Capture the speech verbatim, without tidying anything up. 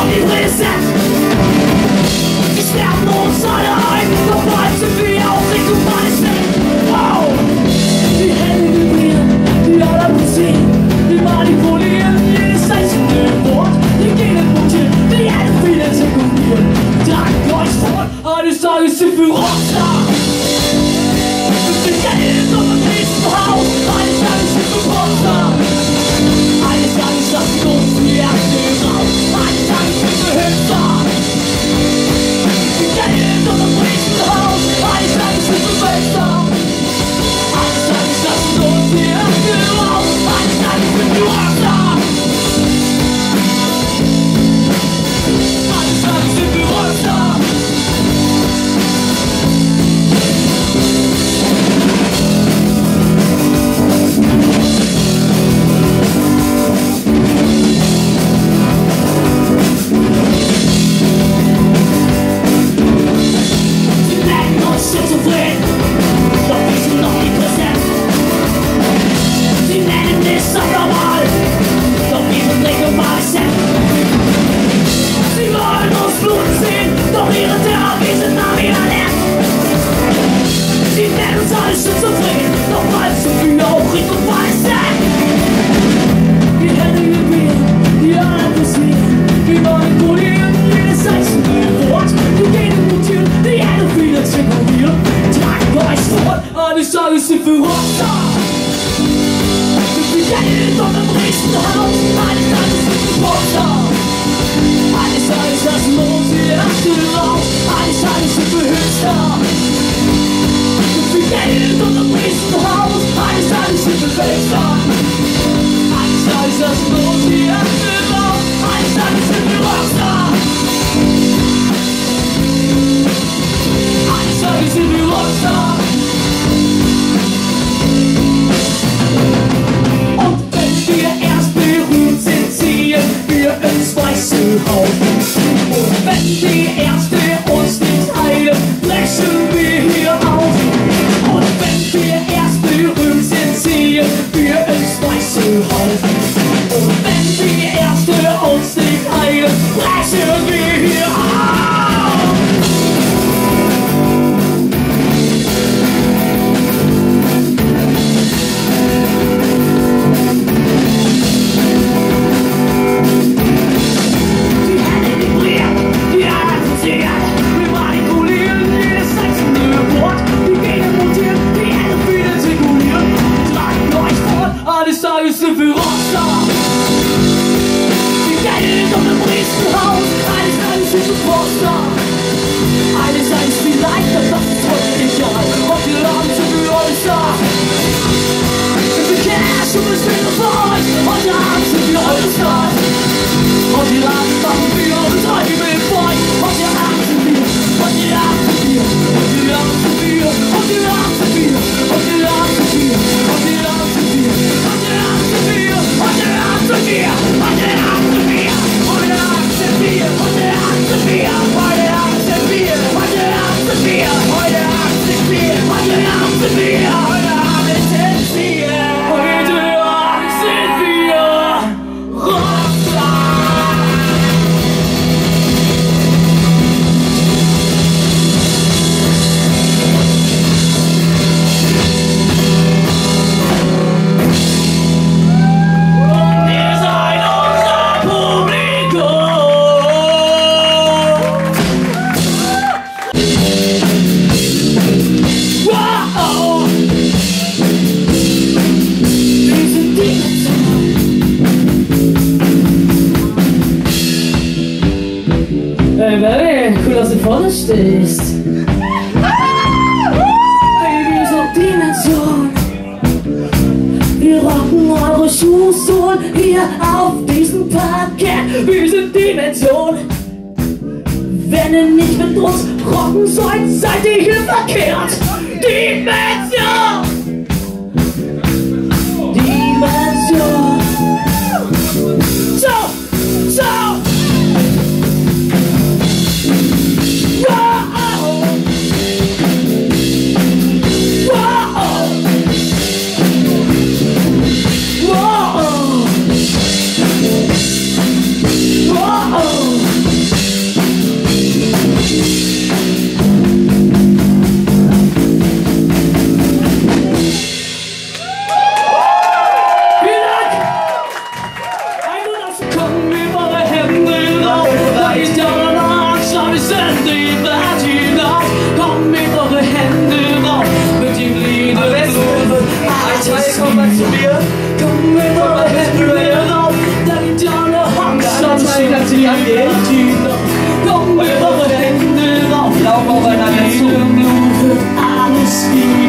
auf die Presse. Sie sterben uns alle ein, doch bald sind wir auf Richtung Palästin. Wow! Die Hände vibrieren, die Alarm ziehen, die manipulieren jedes einzelne Wort. Die Genen mutieren, die Erde wieder sekundieren. Tragen euch fort, eines Tages sind wir Rockstar. Wir gehen um im nächsten Haus, eines Tages sind wir Rockstar. Eines Tages lassen uns die Ärzte raus, eines Tages sind wir Hipster. Wir gehen um im nächsten Haus, eines Tages sind wir Weltstar. Eines Tages lassen uns die Ärzte raus, eines Tages sind wir Rockstar. Eines Tages sind wir Rockstar. Schizophren, doch wir sind noch nie präsent. Sie nennen es abnormal, doch wir sind regelmäßig. Sie wollen uns bluten sehen, doch ihre Therapie sind ambivalent. Sie nennen uns alle schizophren, doch bald sind wir auch Richtung Palästin. Die Hände vibrieren, die analysieren, die manipulieren jedes einzelne Wort. Die Genen mutieren, die Erde wieder zirkulieren. Tragen euch fort, eines Tages sind wir Rockstar. Wir gehen um im nächsten Haus, eines Tages sind wir Rockstar. Eines Tages lassen wir uns die Ärzte raus, eines Tages sind wir Hipster. Wir gehen um im nächsten Haus, eines Tages sind wir Weltstar. Eines Tages lassen wir uns die Ärzte raus, eines Tages sind wir Rockstar. Eines Tages sind wir Rockstar. Und wenn wir erst berühmt sind, ziehen wir ins weiße Haus. Und wenn die Ärzte uns nicht heilen, brechen wir hier auf. Und wenn wir erst berühmt sind, ziehen wir ins weiße Haus. Und wenn die Ärzte uns nicht heilen, brechen wir hier auf. Die Hände vibrieren, die Alarm ziehen, wir manipulieren jedes einzelne Wort. Die Genen mutieren, die Erde wieder zirkulieren. Tragen euch fort, eines Tages sind wir Rockstar. Wir gehen um im nächsten Haus, eines Tages sind wir Rockstar. Eines Tages vielleicht, das ist heute egal. Heute Abend sind wir alles da. Wir Cash und wir spielen für euch. Heute Abend sind wir alles da. Heute Abend machen wir uns heute mit euch. Heute Abend sind wir, heute Abend sind wir, heute Abend sind wir, heute Abend sind wir, heute Abend sind wir, heute Abend sind wir, heute Abend sind wir, heute Abend sind wir, heute Abend sind wir, heute Abend sind wir, heute Abend sind wir, heute Abend sind wir, heute Abend sind wir, heute Abend sind wir, heute Abend sind wir, heute Abend sind wir, heute Abend sind wir, Rockstar. Und ihr seid unser Publikum. Wow! Wir sind die Hey Baby, cool, dass du vorne stehst. Hey, wir sind Dimension. Wir rocken eure Schuhsohlen hier auf diesem Parkett. Wir sind Dimension. Wenn ihr nicht mit uns rocken sollt, seid ihr hier verkehrt. Dimension! Dimension! Ciao! Ciao! Oh Nein, kannst du die angehen? Eure Woche, Laune aufeinander zu. Alles wie